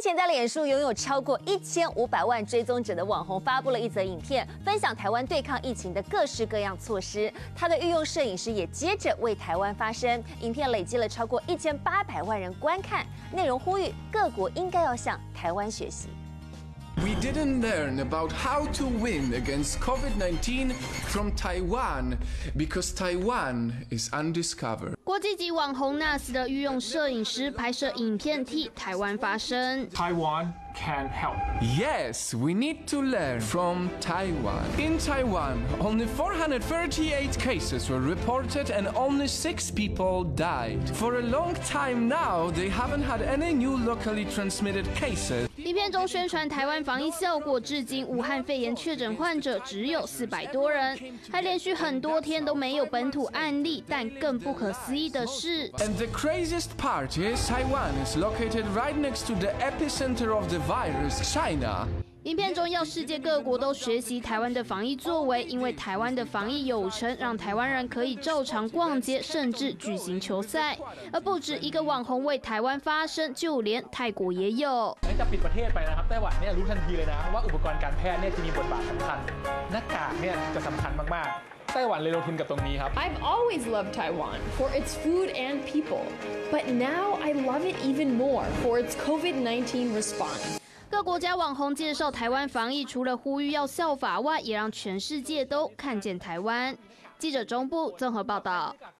前在脸书拥有超过1500万追踪者的网红发布了一则影片，分享台湾对抗疫情的各式各样措施。他的御用摄影师也接着为台湾发声，影片累积了超过1800万人观看，内容呼吁各国应该要向台湾学习。 We didn't learn about how to win against COVID-19 from Taiwan because Taiwan is undiscovered. 国际级网红 Nas 的御用摄影师拍摄影片替台湾发声。 Taiwan can help. Yes, we need to learn from Taiwan. In Taiwan, only 438 cases were reported and only 6 people died. For a long time now, they haven't had any new locally transmitted cases. 影片中宣传台湾防疫效果，至今武汉肺炎确诊患者只有400多人，还连续很多天都没有本土案例。但更不可思议的是 ，And the craziest part is Taiwan is located right next to the epicenter of the virus, China. 影片中要世界各国都学习台湾的防疫作为，因为台湾的防疫有成，让台湾人可以照常逛街，甚至举行球赛。而不止一个网红为台湾发声，就连泰国也有。 จะปิดประเทศไปนะครับไต้หวันเนี่ยรู้ทันทีเลยนะว่าอุปกรณ์การแพทย์เนี่ยจะมีบทบาทสำคัญหน้ากากเนี่ยจะสำคัญมากๆไต้หวันเลยลงทุนกับตรงนี้ครับ I've always loved Taiwan for its food and people, but now I love it even more for its COVID-19 response. 各国家网红介绍台湾防疫，除了呼吁要效法外，也让全世界都看见台湾。记者中部综合报道。